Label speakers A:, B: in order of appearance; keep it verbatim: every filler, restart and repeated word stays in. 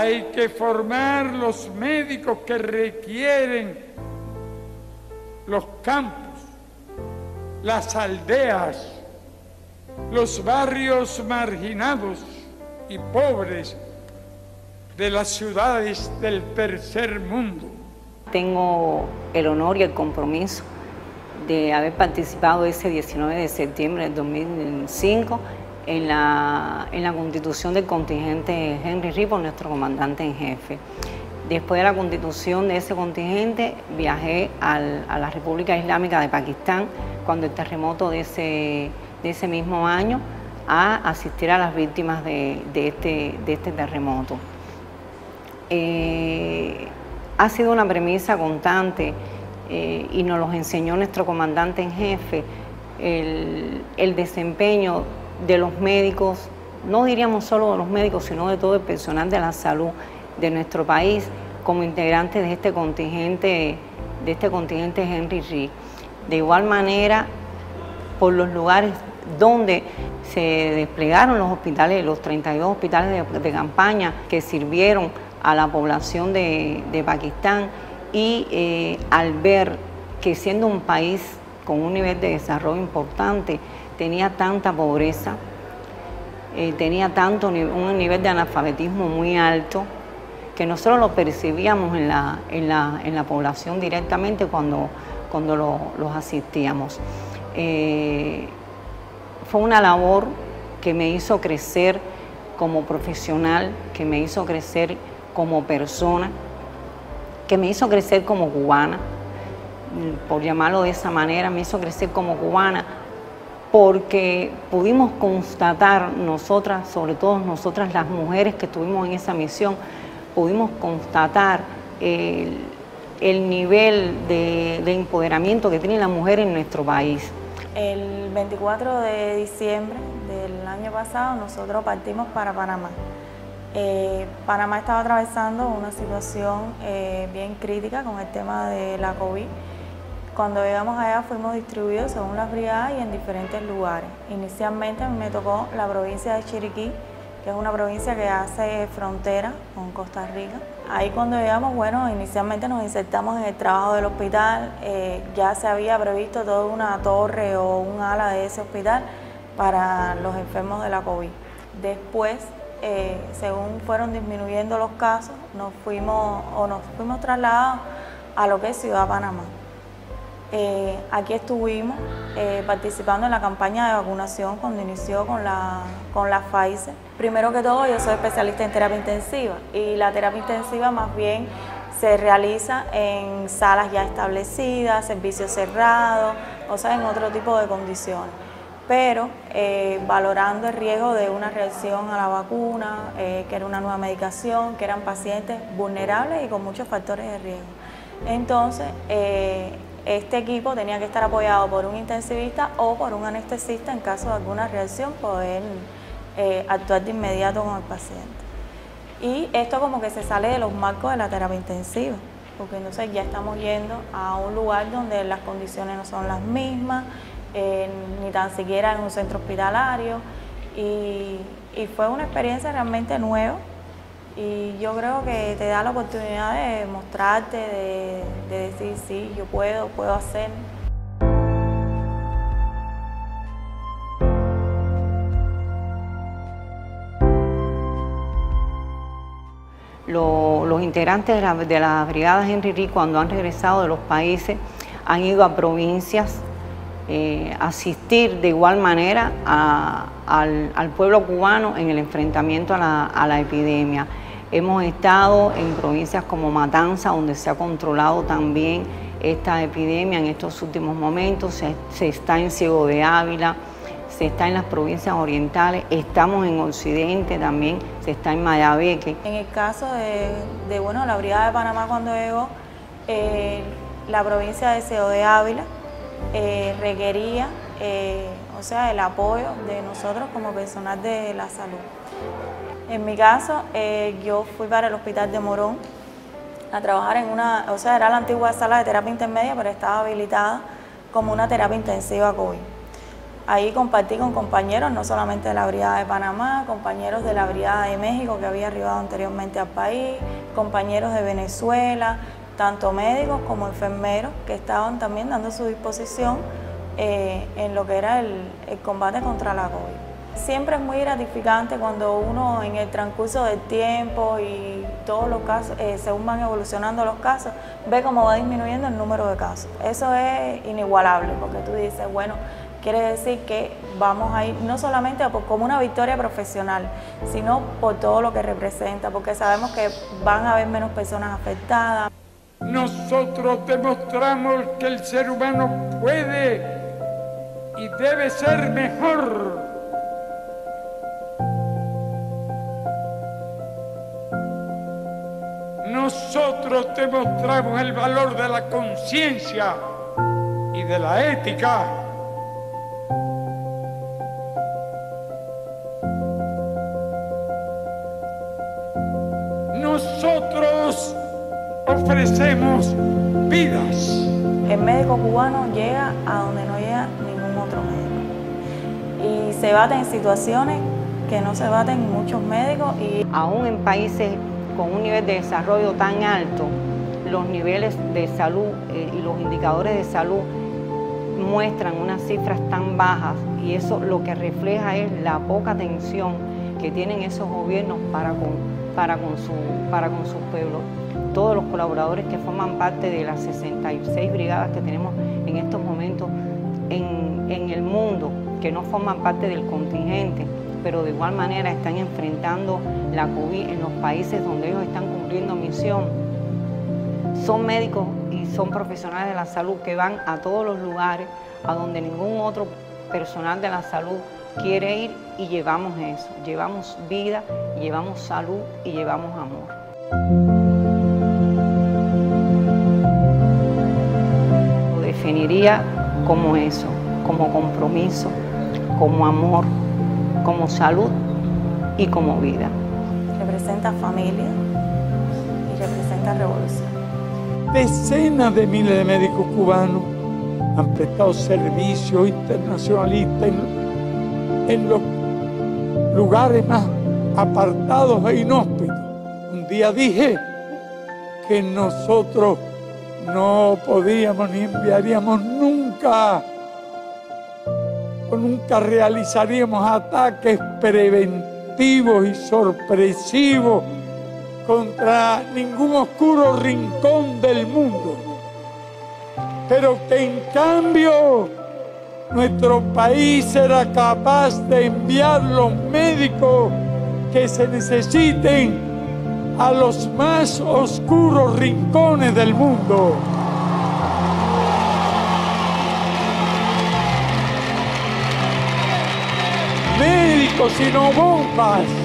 A: Hay que formar los médicos que requieren los campos, las aldeas, los barrios marginados y pobres de las ciudades del tercer mundo.
B: Tengo el honor y el compromiso de haber participado ese diecinueve de septiembre del dos mil cinco en la, en la constitución del contingente Henry Ree por nuestro comandante en jefe. Después de la constitución de ese contingente, viajé al, a la República Islámica de Pakistán cuando el terremoto de ese, de ese mismo año, a asistir a las víctimas de, de, este, de este terremoto. Eh, ha sido una premisa constante eh, y nos lo enseñó nuestro comandante en jefe, el, el desempeño de los médicos, no diríamos solo de los médicos, sino de todo el personal de la salud de nuestro país como integrantes de este contingente, de este contingente Henry Ree. De igual manera, por los lugares donde se desplegaron los hospitales, los treinta y dos hospitales de, de campaña que sirvieron a la población de, de Pakistán, y eh, al ver que siendo un país con un nivel de desarrollo importante, tenía tanta pobreza, eh, tenía tanto un nivel de analfabetismo muy alto, que nosotros lo percibíamos en la, en la, en la población directamente cuando, cuando lo, los asistíamos. Eh, fue una labor que me hizo crecer como profesional, que me hizo crecer como persona, que me hizo crecer como cubana, por llamarlo de esa manera, me hizo crecer como cubana, porque pudimos constatar nosotras, sobre todo nosotras las mujeres que estuvimos en esa misión, pudimos constatar el, el nivel de, de empoderamiento que tiene la mujer en nuestro país.
C: El veinticuatro de diciembre del año pasado nosotros partimos para Panamá. Eh, Panamá estaba atravesando una situación eh, bien crítica con el tema de la COVID. Cuando llegamos allá fuimos distribuidos según las brigadas y en diferentes lugares. Inicialmente a mí me tocó la provincia de Chiriquí, que es una provincia que hace frontera con Costa Rica. Ahí cuando llegamos, bueno, inicialmente nos insertamos en el trabajo del hospital, eh, ya se había previsto toda una torre o un ala de ese hospital para los enfermos de la COVID. Después, eh, según fueron disminuyendo los casos, nos fuimos o nos fuimos trasladados a lo que es Ciudad Panamá. Eh, aquí estuvimos eh, participando en la campaña de vacunación cuando inició con la, con la Pfizer. Primero que todo, yo soy especialista en terapia intensiva y la terapia intensiva más bien se realiza en salas ya establecidas, servicios cerrados, o sea, en otro tipo de condiciones. Pero eh, valorando el riesgo de una reacción a la vacuna, eh, que era una nueva medicación, que eran pacientes vulnerables y con muchos factores de riesgo. Entonces, eh, este equipo tenía que estar apoyado por un intensivista o por un anestesista en caso de alguna reacción, poder eh, actuar de inmediato con el paciente. Y esto como que se sale de los marcos de la terapia intensiva, porque entonces ya estamos yendo a un lugar donde las condiciones no son las mismas, eh, ni tan siquiera en un centro hospitalario, y, y fue una experiencia realmente nueva. Y yo creo que te da la oportunidad de mostrarte, de, de decir, sí, yo puedo, puedo hacer.
B: Los, los integrantes de la, de la brigada Henry Ree, cuando han regresado de los países, han ido a provincias eh, a asistir de igual manera a, al, al pueblo cubano en el enfrentamiento a la, a la epidemia. Hemos estado en provincias como Matanza, donde se ha controlado también esta epidemia en estos últimos momentos. Se, se está en Ciego de Ávila, se está en las provincias orientales, estamos en Occidente también, se está en Mayabeque.
C: En el caso de, de bueno, la Brigada de Panamá cuando llegó, eh, la provincia de Ciego de Ávila eh, requería eh, o sea, el apoyo de nosotros como personal de la salud. En mi caso, eh, yo fui para el hospital de Morón a trabajar en una, o sea, era la antigua sala de terapia intermedia, pero estaba habilitada como una terapia intensiva COVID. Ahí compartí con compañeros, no solamente de la Brigada de Panamá, compañeros de la Brigada de México que había arribado anteriormente al país, compañeros de Venezuela, tanto médicos como enfermeros que estaban también dando su disposición eh, en lo que era el, el combate contra la COVID. Siempre es muy gratificante cuando uno en el transcurso del tiempo y todos los casos, eh, según van evolucionando los casos, ve cómo va disminuyendo el número de casos. Eso es inigualable porque tú dices, bueno, quiere decir que vamos a ir no solamente por, como una victoria profesional, sino por todo lo que representa, porque sabemos que van a haber menos personas afectadas.
A: Nosotros demostramos que el ser humano puede y debe ser mejor. Nosotros demostramos el valor de la conciencia y de la ética. Nosotros ofrecemos vidas.
C: El médico cubano llega a donde no llega ningún otro médico y se bate en situaciones que no se baten muchos médicos. Y
B: aún en países con un nivel de desarrollo tan alto, los niveles de salud eh, y los indicadores de salud muestran unas cifras tan bajas, y eso lo que refleja es la poca atención que tienen esos gobiernos para con, para con, su, para con sus pueblos. Todos los colaboradores que forman parte de las sesenta y seis brigadas que tenemos en estos momentos en, en el mundo, que no forman parte del contingente, pero de igual manera están enfrentando la COVID en los países donde ellos están cumpliendo misión. Son médicos y son profesionales de la salud que van a todos los lugares a donde ningún otro personal de la salud quiere ir, y llevamos eso, llevamos vida, llevamos salud y llevamos amor. Lo definiría como eso, como compromiso, como amor, como salud y como vida.
C: Representa familia y representa revolución.
A: Decenas de miles de médicos cubanos han prestado servicio internacionalista en, en los lugares más apartados e inhóspitos. Un día dije que nosotros no podíamos ni enviaríamos nunca o nunca realizaríamos ataques preventivos y sorpresivos contra ningún oscuro rincón del mundo, pero que en cambio nuestro país será capaz de enviar los médicos que se necesiten a los más oscuros rincones del mundo. Médicos y no bombas.